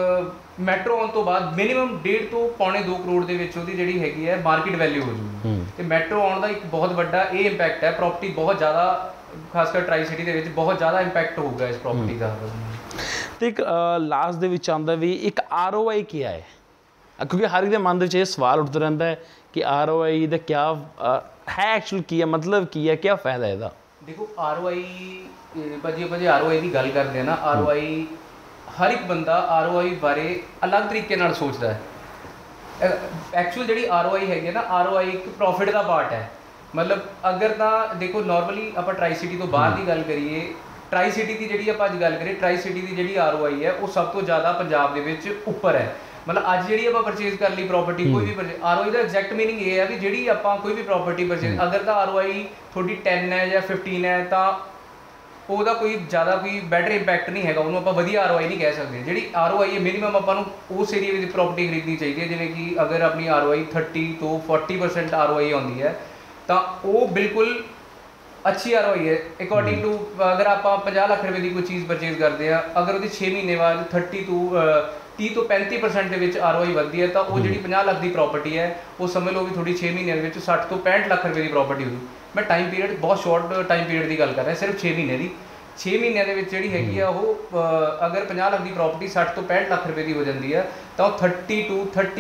ਮੈਟਰੋ ਆਉਣ ਤੋਂ ਬਾਅਦ ਮਿਨੀਮਮ 1.5 ਤੋਂ ਪੌਣੇ 2 ਕਰੋੜ ਦੇ ਵਿੱਚ ਉਹਦੀ ਜਿਹੜੀ ਹੈਗੀ ਹੈ ਮਾਰਕੀਟ ਵੈਲਿਊ ਹੋ ਜੂਗੀ। ਤੇ ਮੈਟਰੋ ਆਉਣ ਦਾ ਇੱਕ ਬਹੁਤ ਵੱਡਾ ਇਹ ਇੰਪੈਕਟ ਹੈ, ਪ੍ਰੋਪਰਟੀ ਬਹੁਤ ਜ਼ਿਆਦਾ, ਖਾਸ ਕਰ ਟਰਾਈ ਸਿਟੀ ਦੇ ਵਿੱਚ ਬਹੁਤ ਜ਼ਿਆਦਾ ਇੰਪੈਕਟ ਹੋਊਗਾ ਇਸ ਪ੍ਰੋਪਰਟੀ ਦਾ। ਅਤੇ ਇੱਕ ਲਾਸਟ ਦੇ ਵਿੱਚ ਆਉਂਦਾ ਵੀ ਇੱਕ ROI ਕੀ ਹੈ, ਕਿਉਂਕਿ ਹਰ ਇੱਕ ਦੇ ਮਨ ਦੇ ਵਿੱਚ ਇਹ ਸਵਾਲ ਉੱਠਦਾ ਰਹਿੰਦਾ ਹੈ ਕਿ ROI ਦਾ ਕਿਆ ਹੈ, ਐਕਚੁਅਲ ਕੀ ਹੈ, ਮਤਲਬ ਕੀ ਹੈ, ਕਿਆ ਫਾਇਦਾ ਇਹਦਾ? ਦੇਖੋ, ROI ਭਾਜੀ ਆਪਾਂ ਜੇ ROI ਦੀ ਗੱਲ ਕਰਦੇ ਹਾਂ ਨਾ, ROI ਹਰ ਇੱਕ ਬੰਦਾ ROI ਬਾਰੇ ਅਲੱਗ ਤਰੀਕੇ ਨਾਲ ਸੋਚਦਾ ਹੈ। ਐਕਚੁਅਲ ਜਿਹੜੀ ROI ਹੈਗੀ ਹੈ ਨਾ, ROI ਇੱਕ ਪ੍ਰੋਫਿਟ ਦਾ ਪਾਰਟ ਹੈ। ਮਤਲਬ ਅਗਰ ਤਾਂ ਦੇਖੋ, ਨੋਰਮਲੀ ਆਪਾਂ ਟਰਾਈ ਸਿਟੀ ਤੋਂ ਬਾਹਰ ਦੀ ਗੱਲ ਕਰੀਏ, ਟਰਾਈ ਸਿਟੀ ਦੀ ਜਿਹੜੀ ਆਪਾਂ ਅੱਜ ਗੱਲ ਕਰੀਏ, ਟਰਾਈ ਸਿਟੀ ਦੀ ਜਿਹੜੀ ROI ਹੈ ਉਹ ਸਭ ਤੋਂ ਜ਼ਿਆਦਾ ਪੰਜਾਬ ਦੇ ਵਿੱਚ ਉੱਪਰ ਹੈ। ਮਤਲਬ ਅੱਜ ਜਿਹੜੀ ਆਪਾਂ ਪਰਚੇਜ਼ ਕਰ ਲਈ ਪ੍ਰੋਪਰਟੀ, ਕੋਈ ਵੀ ROI ਦਾ ਐਗਜ਼ੈਕਟ ਮੀਨਿੰਗ ਇਹ ਹੈ ਵੀ ਜਿਹੜੀ ਆਪਾਂ ਕੋਈ ਵੀ ਪ੍ਰੋਪਰਟੀ ਪਰਚੇਜ਼, ਅਗਰ ਤਾਂ ROI ਤੁਹਾਡੀ 10 ਹੈ ਜਾਂ 15 ਹੈ ਤਾਂ ਉਹਦਾ ਕੋਈ ਜ਼ਿਆਦਾ ਕੋਈ ਬੈਟਰ ਇੰਪੈਕਟ ਨਹੀਂ ਹੈਗਾ, ਉਹਨੂੰ ਆਪਾਂ ਵਧੀਆ ROI ਨਹੀਂ ਕਹਿ ਸਕਦੇ। ਜਿਹੜੀ ROI ਹੈ ਮਿਨੀਮਮ ਆਪਾਂ ਨੂੰ ਉਸ ਏਰੀਏ ਵਿੱਚ ਪ੍ਰੋਪਰਟੀ ਖਰੀਦਣੀ ਚਾਹੀਦੀ ਹੈ, ਜਿਵੇਂ ਕਿ ਅਗਰ ਆਪਣੀ ROI 30 ਤੋਂ 40% ROI ਆਉਂਦੀ ਹੈ ਤਾਂ ਉਹ ਬਿਲਕੁਲ ਅੱਛੀ ROI ਹੈ ਅਕੋਰਡਿੰਗ ਟੂ। ਅਗਰ ਆਪਾਂ 50 ਲੱਖ ਰੁਪਏ ਦੀ ਕੋਈ ਚੀਜ਼ ਪਰਚੇਜ਼ ਕਰਦੇ ਹਾਂ, ਅਗਰ ਉਹਦੀ 6 ਮਹੀਨੇ ਬਾਅਦ 30 ਤੋਂ 35% ਦੇ ਵਿੱਚ ROI ਵੱਧਦੀ ਹੈ ਤਾਂ ਉਹ ਜਿਹੜੀ 50 ਲੱਖ ਦੀ ਪ੍ਰੋਪਰਟੀ ਹੈ ਉਹ ਸਮਝ ਲਓ ਵੀ ਤੁਹਾਡੀ 6 ਮਹੀਨਿਆਂ ਦੇ ਵਿੱਚ 60 ਤੋਂ 65 ਲੱਖ ਰੁਪਏ ਦੀ ਪ੍ਰੋਪਰਟੀ ਹੋਊਗੀ। ਮੈਂ ਟਾਈਮ ਪੀਰੀਅਡ ਬਹੁਤ ਸ਼ਾਰਟ ਟਾਈਮ ਪੀਰੀਅਡ ਦੀ ਗੱਲ ਕਰ ਰਿਹਾ, ਸਿਰਫ 6 ਮਹੀਨੇ ਦੀ। 6 ਮਹੀਨਿਆਂ ਦੇ ਵਿੱਚ ਜਿਹੜੀ ਹੈਗੀ ਆ ਉਹ ਅਗਰ 50 ਲੱਖ ਦੀ ਪ੍ਰੋਪਰਟੀ 60 ਤੋਂ 65 ਲੱਖ ਰੁਪਏ ਦੀ ਹੋ ਜਾਂਦੀ ਹੈ ਤਾਂ ਉਹ 30 ਤੋਂ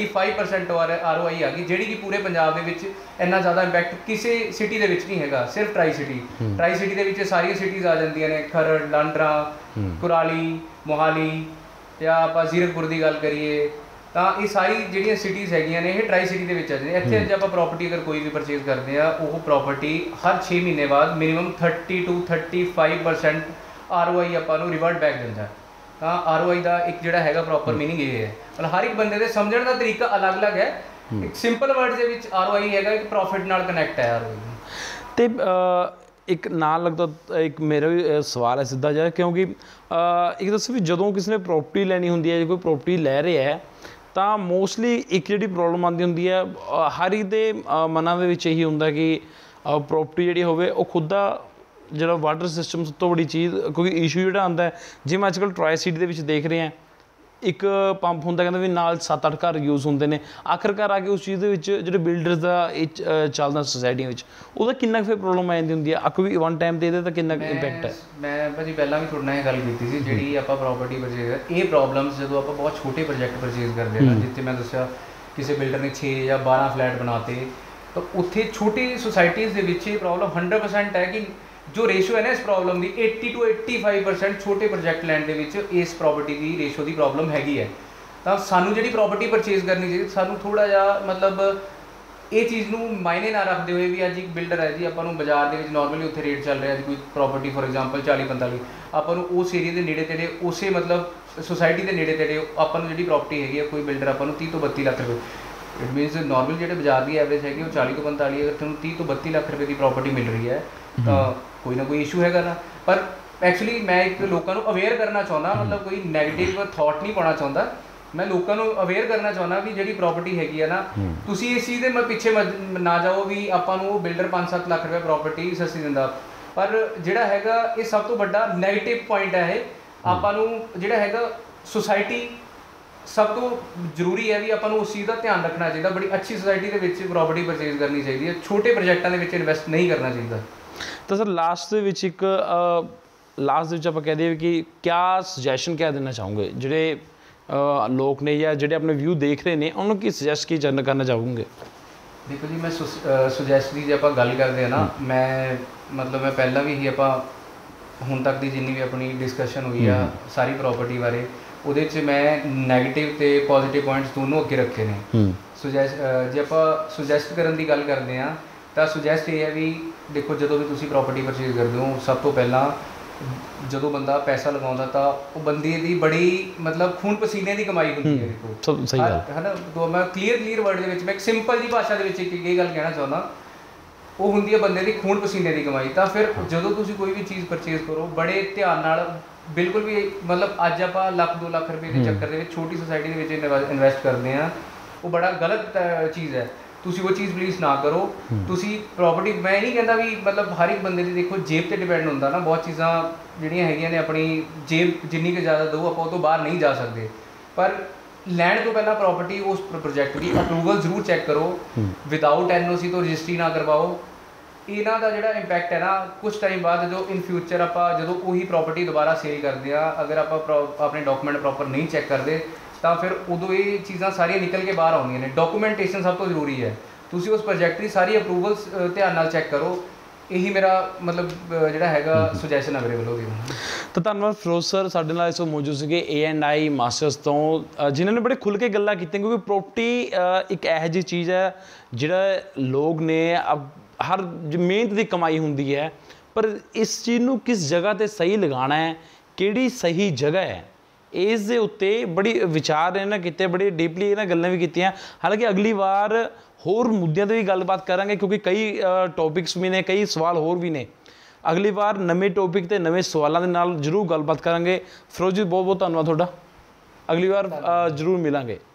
35% ROI ਆ ਗਈ, ਜਿਹੜੀ ਕਿ ਪੂਰੇ ਪੰਜਾਬ ਦੇ ਵਿੱਚ ਇੰਨਾ ਜ਼ਿਆਦਾ ਇੰਪੈਕਟ ਕਿਸੇ ਸਿਟੀ ਦੇ ਵਿੱਚ ਨਹੀਂ ਹੈਗਾ, ਸਿਰਫ ਟਰਾਈ ਸਿਟੀ। ਟਰਾਈ ਸਿਟੀ ਦੇ ਵਿੱਚ ਸਾਰੀਆਂ ਸਿਟੀਜ਼ ਆ ਜਾਂਦੀਆਂ ਨੇ, ਖਰੜ, ਲਾਂਡਰਾ, ਕੁਰਾਲੀ, ਮੋਹਾਲੀ, ਜਾਂ ਆਪਾਂ ਜ਼ੀਰਕਪੁਰ ਦੀ ਗੱਲ ਕਰੀਏ ਤਾਂ ਇਹ ਸਾਰੀ ਜਿਹੜੀਆਂ ਸਿਟੀਜ਼ ਹੈਗੀਆਂ ਨੇ ਇਹ ਟਰਾਈ ਸਿਟੀ ਦੇ ਵਿੱਚ ਆ ਜਾਂਦੀਆਂ। ਇੱਥੇ ਅੱਜ ਆਪਾਂ ਪ੍ਰੋਪਰਟੀ ਅਗਰ ਕੋਈ ਵੀ ਪਰਚੇਜ਼ ਕਰਦੇ ਆ, ਉਹ ਪ੍ਰੋਪਰਟੀ ਹਰ 6 ਮਹੀਨੇ ਬਾਅਦ ਮਿਨੀਮਮ 30 ਤੋਂ 35% ROI ਆਪਾਂ ਨੂੰ ਰਿਵਰਟ ਬੈਕ ਦਿੰਦਾ। ਤਾਂ ROI ਦਾ ਇੱਕ ਜਿਹੜਾ ਹੈਗਾ ਪ੍ਰੋਪਰ ਮੀਨਿੰਗ ਇਹ ਹੈ। ਮਤਲਬ ਹਰ ਇੱਕ ਬੰਦੇ ਦੇ ਸਮਝਣ ਦਾ ਤਰੀਕਾ ਅਲੱਗ-ਅਲੱਗ ਹੈ। ਇੱਕ ਸਿੰਪਲ ਵਰਡ ਦੇ ਵਿੱਚ ROI ਹੈਗਾ ਇੱਕ ਪ੍ਰੋਫਿਟ ਨਾਲ ਕਨੈਕਟ ਹੈ ROI। ਅਤੇ ਇੱਕ ਨਾਲ ਲੱਗਦਾ ਇੱਕ ਮੇਰਾ ਵੀ ਸਵਾਲ ਹੈ ਸਿੱਧਾ ਜਿਹਾ, ਕਿਉਂਕਿ ਇੱਕ ਦੱਸੋ ਵੀ ਜਦੋਂ ਕਿਸੇ ਨੇ ਪ੍ਰੋਪਰਟੀ ਲੈਣੀ ਹੁੰਦੀ ਹੈ, ਜੇ ਕੋਈ ਪ੍ਰੋਪਰਟੀ ਲੈ ਰਿਹਾ ਹੈ ਤਾਂ ਮੋਸਟਲੀ ਇੱਕ ਜਿਹੜੀ ਪ੍ਰੋਬਲਮ ਆਉਂਦੀ ਹੁੰਦੀ ਹੈ, ਹਰ ਇੱਕ ਦੇ ਮਨਾਂ ਦੇ ਵਿੱਚ ਇਹੀ ਹੁੰਦਾ ਕਿ ਪ੍ਰੋਪਰਟੀ ਜਿਹੜੀ ਹੋਵੇ ਉਹ ਖੁਦ ਦਾ ਜਿਹੜਾ ਵਾਟਰ ਸਿਸਟਮ ਸਭ ਤੋਂ ਵੱਡੀ ਚੀਜ਼, ਕਿਉਂਕਿ ਇਸ਼ੂ ਜਿਹੜਾ ਆਉਂਦਾ ਹੈ, ਜਿਵੇਂ ਅੱਜ ਕੱਲ੍ਹ ਟਰਾਈ ਸਿਟੀ ਦੇ ਵਿੱਚ ਦੇਖ ਰਹੇ ਹਾਂ ਇੱਕ ਪੰਪ ਹੁੰਦਾ, ਕਹਿੰਦਾ ਵੀ ਨਾਲ 7-8 ਘਰ ਯੂਜ਼ ਹੁੰਦੇ ਨੇ। ਆਖਰਕਾਰ ਆ ਕੇ ਉਸ ਚੀਜ਼ ਦੇ ਵਿੱਚ ਜਿਹੜੇ ਬਿਲਡਰਸ ਦਾ ਇਹ ਚੱਲਦਾ ਸੁਸਾਇਟੀਆਂ ਵਿੱਚ, ਉਹਦਾ ਕਿੰਨਾ ਕੁ ਫਿਰ ਪ੍ਰੋਬਲਮ ਆ ਜਾਂਦੀ ਹੁੰਦੀ ਹੈ, ਅੱਖ ਵੀ ਵਨ ਟਾਈਮ 'ਤੇ ਇਹਦੇ ਤਾਂ ਕਿੰਨਾ ਕੁ ਇੰਪੈਕਟ ਹੈ? ਮੈਂ ਭਾਜੀ ਪਹਿਲਾਂ ਵੀ ਤੁਹਾਡੇ ਨਾਲ ਇਹ ਗੱਲ ਕੀਤੀ ਸੀ, ਜਿਹੜੀ ਆਪਾਂ ਪ੍ਰੋਪਰਟੀ ਪਰਚੇਜ਼, ਇਹ ਪ੍ਰੋਬਲਮਸ ਜਦੋਂ ਆਪਾਂ ਬਹੁਤ ਛੋਟੇ ਪ੍ਰੋਜੈਕਟ ਪਰਚੇਜ਼ ਕਰਦੇ ਹਾਂ, ਜਿੱਥੇ ਮੈਂ ਦੱਸਿਆ ਕਿਸੇ ਬਿਲਡਰ ਨੇ 6 ਜਾਂ 12 ਫਲੈਟ ਬਣਾਤੇ, ਤਾਂ ਉੱਥੇ ਛੋਟੀ ਸੁਸਾਇਟੀਜ਼ ਦੇ ਵਿੱਚ ਇਹ ਪ੍ਰੋਬਲਮ 100% ਹੈ ਕਿ ਜੋ ਰੇਸ਼ੋ ਹੈ ਨਾ ਇਸ ਪ੍ਰੋਬਲਮ ਦੀ 80 ਤੋਂ 85% ਛੋਟੇ ਪ੍ਰੋਜੈਕਟ ਲੈਣ ਦੇ ਵਿੱਚ ਇਸ ਪ੍ਰੋਪਰਟੀ ਦੀ ਰੇਸ਼ੋ ਦੀ ਪ੍ਰੋਬਲਮ ਹੈਗੀ ਹੈ। ਤਾਂ ਸਾਨੂੰ ਜਿਹੜੀ ਪ੍ਰੋਪਰਟੀ ਪਰਚੇਜ਼ ਕਰਨੀ ਚਾਹੀਦੀ, ਸਾਨੂੰ ਥੋੜ੍ਹਾ ਜਿਹਾ ਮਤਲਬ ਇਹ ਚੀਜ਼ ਨੂੰ ਮਾਇਨੇ ਨਾ ਰੱਖਦੇ ਹੋਏ ਵੀ ਅੱਜ ਇੱਕ ਬਿਲਡਰ ਹੈ ਜੀ, ਆਪਾਂ ਨੂੰ ਬਾਜ਼ਾਰ ਦੇ ਵਿੱਚ ਨੋਰਮਲੀ ਉੱਥੇ ਰੇਟ ਚੱਲ ਰਿਹਾ ਜੀ ਕੋਈ ਪ੍ਰੋਪਰਟੀ ਫੋਰ ਐਗਜ਼ਾਮਪਲ 40-45, ਆਪਾਂ ਨੂੰ ਉਸ ਏਰੀਏ ਦੇ ਨੇੜੇ ਤੇੜੇ, ਉਸੇ ਮਤਲਬ ਸੁਸਾਇਟੀ ਦੇ ਨੇੜੇ ਤੇੜੇ ਆਪਾਂ ਨੂੰ ਜਿਹੜੀ ਪ੍ਰੋਪਰਟੀ ਹੈਗੀ ਹੈ, ਕੋਈ ਬਿਲਡਰ ਆਪਾਂ ਨੂੰ 30 ਤੋਂ 32 ਲੱਖ ਰੁਪਏ ਇਟ ਮੀਨਸ ਨੋਰਮਲ ਜਿਹੜੇ ਬਾਜ਼ਾਰ ਦੀ ਐਵਰੇਜ ਹੈਗੀ ਉਹ 40 ਤੋਂ 45, ਅਗਰ ਤੁਹਾਨੂੰ 30 ਤੋਂ 32 ਲੱਖ ਰੁਪਏ ਦੀ ਪ੍ਰੋਪਰਟੀ ਮਿਲ ਰਹੀ ਹੈ ਤਾਂ ਕੋਈ ਨਾ ਕੋਈ ਇਸ਼ੂ ਹੈਗਾ ਨਾ। ਪਰ ਐਕਚੁਅਲੀ ਮੈਂ ਇੱਕ ਲੋਕਾਂ ਨੂੰ ਅਵੇਅਰ ਕਰਨਾ ਚਾਹੁੰਦਾ, ਮਤਲਬ ਕੋਈ ਨੈਗੇਟਿਵ ਥਾਟ ਨਹੀਂ ਪਾਉਣਾ ਚਾਹੁੰਦਾ, ਮੈਂ ਲੋਕਾਂ ਨੂੰ ਅਵੇਅਰ ਕਰਨਾ ਚਾਹੁੰਦਾ ਵੀ ਜਿਹੜੀ ਪ੍ਰੋਪਰਟੀ ਹੈਗੀ ਆ ਨਾ, ਤੁਸੀਂ ਇਸ ਚੀਜ਼ ਦੇ ਪਿੱਛੇ ਨਾ ਜਾਓ ਵੀ ਆਪਾਂ ਨੂੰ ਉਹ ਬਿਲਡਰ 5-7 ਲੱਖ ਰੁਪਏ ਪ੍ਰੋਪਰਟੀ ਸਸਤੀ ਦਿੰਦਾ। ਪਰ ਜਿਹੜਾ ਹੈਗਾ ਇਹ ਸਭ ਤੋਂ ਵੱਡਾ ਨੈਗੇਟਿਵ ਪੁਆਇੰਟ ਹੈ। ਇਹ ਆਪਾਂ ਨੂੰ ਜਿਹੜਾ ਹੈਗਾ ਸੁਸਾਇਟੀ ਸਭ ਤੋਂ ਜ਼ਰੂਰੀ ਹੈ ਵੀ ਆਪਾਂ ਨੂੰ ਉਸ ਚੀਜ਼ ਦਾ ਧਿਆਨ ਰੱਖਣਾ ਚਾਹੀਦਾ। ਬੜੀ ਅੱਛੀ ਸੁਸਾਇਟੀ ਦੇ ਵਿੱਚ ਪ੍ਰੋਪਰਟੀ ਪਰਚੇਜ਼ ਕਰਨੀ ਚਾਹੀਦੀ ਹੈ, ਛੋਟੇ ਪ੍ਰੋਜੈਕਟਾਂ ਦੇ ਵਿੱਚ ਇਨਵੈਸਟ ਨਹੀਂ ਕਰਨਾ ਚਾਹੀਦਾ। ਤਾਂ ਸਰ ਲਾਸਟ ਦੇ ਵਿੱਚ ਆਪਾਂ ਕਹਿ ਦਈਏ ਕਿ ਕਿਆ ਸੁਜੈਸ਼ਨ ਕਿਆ ਦੇਣਾ ਚਾਹੋਗੇ ਜਿਹੜੇ ਲੋਕ ਨੇ ਜਾਂ ਜਿਹੜੇ ਆਪਣੇ ਵਿਊ ਦੇਖ ਰਹੇ ਨੇ, ਉਹਨੂੰ ਕੀ ਸੁਜੈਸਟ ਕੀ ਕਰਨਾ ਚਾਹੋਗੇ? ਦੇਖੋ ਜੀ, ਮੈਂ ਸੁਜੈਸਟ ਦੀ ਜੇ ਆਪਾਂ ਗੱਲ ਕਰਦੇ ਹਾਂ ਨਾ, ਮੈਂ ਪਹਿਲਾਂ ਵੀ ਹੀ ਆਪਾਂ ਹੁਣ ਤੱਕ ਦੀ ਜਿੰਨੀ ਵੀ ਆਪਣੀ ਡਿਸਕਸ਼ਨ ਹੋਈ ਆ ਸਾਰੀ ਪ੍ਰੋਪਰਟੀ ਬਾਰੇ, ਉਹਦੇ 'ਚ ਮੈਂ ਨੈਗੇਟਿਵ ਅਤੇ ਪੋਜ਼ੀਟਿਵ ਪੁਆਇੰਟਸ ਦੋਨੋਂ ਅੱਗੇ ਰੱਖੇ ਨੇ। ਜੇ ਆਪਾਂ ਸੁਜੈਸਟ ਕਰਨ ਦੀ ਗੱਲ ਕਰਦੇ ਹਾਂ ਤਾਂ ਸੁਜੈਸਟ ਇਹ ਹੈ ਵੀ ਦੇਖੋ, ਜਦੋਂ ਵੀ ਤੁਸੀਂ ਪ੍ਰੋਪਰਟੀ ਪਰਚੇਜ਼ ਕਰਦੇ ਹੋ, ਸਭ ਤੋਂ ਪਹਿਲਾਂ ਜਦੋਂ ਬੰਦਾ ਪੈਸਾ ਲਗਾਉਂਦਾ ਤਾਂ ਉਹ ਬੰਦੇ ਦੀ ਬੜੀ ਖੂਨ ਪਸੀਨੇ ਦੀ ਕਮਾਈ ਹੁੰਦੀ ਹੈ। ਦੇਖੋ ਸਹੀ ਗੱਲ ਹੈ ਨਾ, ਮੈਂ ਕਲੀਅਰ ਵਰਡ ਦੇ ਵਿੱਚ, ਮੈਂ ਇੱਕ ਸਿੰਪਲ ਜੀ ਭਾਸ਼ਾ ਦੇ ਵਿੱਚ ਇੱਕ ਇਹ ਗੱਲ ਕਹਿਣਾ ਚਾਹੁੰਦਾ, ਉਹ ਹੁੰਦੀ ਹੈ ਬੰਦੇ ਦੀ ਖੂਨ ਪਸੀਨੇ ਦੀ ਕਮਾਈ। ਤਾਂ ਫਿਰ ਜਦੋਂ ਤੁਸੀਂ ਕੋਈ ਵੀ ਚੀਜ਼ ਪਰਚੇਜ਼ ਕਰੋ, ਬੜੇ ਧਿਆਨ ਨਾਲ, ਬਿਲਕੁਲ ਵੀ ਅੱਜ ਆਪਾਂ 1-2 ਲੱਖ ਰੁਪਏ ਦੇ ਚੱਕਰ ਦੇ ਵਿੱਚ ਛੋਟੀ ਸੁਸਾਇਟੀ ਦੇ ਵਿੱਚ ਇਨਵੈਸਟ ਕਰਦੇ ਹਾਂ, ਉਹ ਬੜਾ ਗਲਤ ਚੀਜ਼ ਹੈ। ਤੁਸੀਂ ਉਹ ਚੀਜ਼ ਪਲੀਜ਼ ਨਾ ਕਰੋ। ਤੁਸੀਂ ਪ੍ਰੋਪਰਟੀ, ਮੈਂ ਨਹੀਂ ਕਹਿੰਦਾ ਵੀ ਹਰ ਇੱਕ ਬੰਦੇ ਦੀ ਦੇਖੋ ਜੇਬ 'ਤੇ ਡਿਪੈਂਡ ਹੁੰਦਾ ਨਾ, ਬਹੁਤ ਚੀਜ਼ਾਂ ਜਿਹੜੀਆਂ ਹੈਗੀਆਂ ਨੇ, ਆਪਣੀ ਜੇਬ ਜਿੰਨੀ ਕੁ ਜ਼ਿਆਦਾ ਦਿਓ ਆਪਾਂ ਉਹ ਤੋਂ ਬਾਹਰ ਨਹੀਂ ਜਾ ਸਕਦੇ। ਪਰ ਲੈਣ ਤੋਂ ਪਹਿਲਾਂ ਪ੍ਰੋਪਰਟੀ ਉਸ ਪ੍ਰੋਜੈਕਟ ਦੀ ਅਪਰੂਵਲ ਜ਼ਰੂਰ ਚੈੱਕ ਕਰੋ, ਵਿਦਾਊਟ NOC ਤੋਂ ਰਜਿਸਟਰੀ ਨਾ ਕਰਵਾਓ। ਇਹਨਾਂ ਦਾ ਜਿਹੜਾ ਇੰਪੈਕਟ ਹੈ ਨਾ, ਕੁਛ ਟਾਈਮ ਬਾਅਦ ਜਦੋਂ ਇਨ ਫਿਊਚਰ ਆਪਾਂ ਜਦੋਂ ਉਹੀ ਪ੍ਰੋਪਰਟੀ ਦੁਬਾਰਾ ਸੇਲ ਕਰਦੇ ਆ, ਅਗਰ ਆਪਾਂ ਆਪਣੇ ਡਾਕੂਮੈਂਟ ਪ੍ਰੋਪਰ ਨਹੀਂ ਚੈੱਕ ਕਰਦੇ ਤਾਂ ਫਿਰ ਉਦੋਂ ਇਹ ਚੀਜ਼ਾਂ ਸਾਰੀਆਂ ਨਿਕਲ ਕੇ ਬਾਹਰ ਆਉਂਦੀਆਂ ਨੇ। ਡਾਕੂਮੈਂਟੇਸ਼ਨ ਸਭ ਤੋਂ ਜ਼ਰੂਰੀ ਹੈ। ਤੁਸੀਂ ਉਸ ਪ੍ਰੋਜੈਕਟ ਦੀ ਸਾਰੀ ਅਪਰੂਵਲਸ ਧਿਆਨ ਨਾਲ ਚੈੱਕ ਕਰੋ। ਇਹੀ ਮੇਰਾ ਜਿਹੜਾ ਹੈਗਾ ਸੁਜੈਸ਼ਨ ਹੈ ਮੇਰੇ ਵੱਲੋਂ ਦੀ। ਤਾਂ ਧੰਨਵਾਦ ਫਿਰੋਜ਼ ਸਰ, ਸਾਡੇ ਨਾਲ ਇਸ ਵਕਤ ਮੌਜੂਦ ਸੀਗੇ A&I ਮਾਸਟਰਸ ਤੋਂ, ਜਿਨ੍ਹਾਂ ਨੇ ਬੜੇ ਖੁੱਲ੍ਹ ਕੇ ਗੱਲਾਂ ਕੀਤੀਆਂ, ਕਿਉਂਕਿ ਪ੍ਰੋਪਰਟੀ ਇੱਕ ਇਹੋ ਜਿਹੀ ਚੀਜ਼ ਹੈ ਜਿਹੜਾ ਲੋਕ ਨੇ ਹਰ ਮਿਹਨਤ ਦੀ ਕਮਾਈ ਹੁੰਦੀ ਹੈ, ਪਰ ਇਸ ਚੀਜ਼ ਨੂੰ ਕਿਸ ਜਗ੍ਹਾ 'ਤੇ ਸਹੀ ਲਗਾਉਣਾ ਹੈ, ਕਿਹੜੀ ਸਹੀ ਜਗ੍ਹਾ ਹੈ, ਇਸ ਦੇ ਉੱਤੇ ਬੜੀ ਵਿਚਾਰ ਇਹਨਾਂ ਕੀਤੇ, ਬੜੀ ਡੀਪਲੀ ਇਹਨਾਂ ਗੱਲਾਂ ਵੀ ਕੀਤੀਆਂ। ਹਾਲਾਂਕਿ ਅਗਲੀ ਵਾਰ ਹੋਰ ਮੁੱਦਿਆਂ 'ਤੇ ਵੀ ਗੱਲਬਾਤ ਕਰਾਂਗੇ, ਕਿਉਂਕਿ ਕਈ ਟੌਪਿਕਸ ਵੀ ਨੇ, ਕਈ ਸਵਾਲ ਹੋਰ ਵੀ ਨੇ। ਅਗਲੀ ਵਾਰ ਨਵੇਂ ਟੌਪਿਕ 'ਤੇ ਨਵੇਂ ਸਵਾਲਾਂ ਦੇ ਨਾਲ ਜ਼ਰੂਰ ਗੱਲਬਾਤ ਕਰਾਂਗੇ। ਫਿਰੋਜ਼ ਜੀ, ਬਹੁਤ ਬਹੁਤ ਧੰਨਵਾਦ ਤੁਹਾਡਾ। ਅਗਲੀ ਵਾਰ ਜ਼ਰੂਰ ਮਿਲਾਂਗੇ।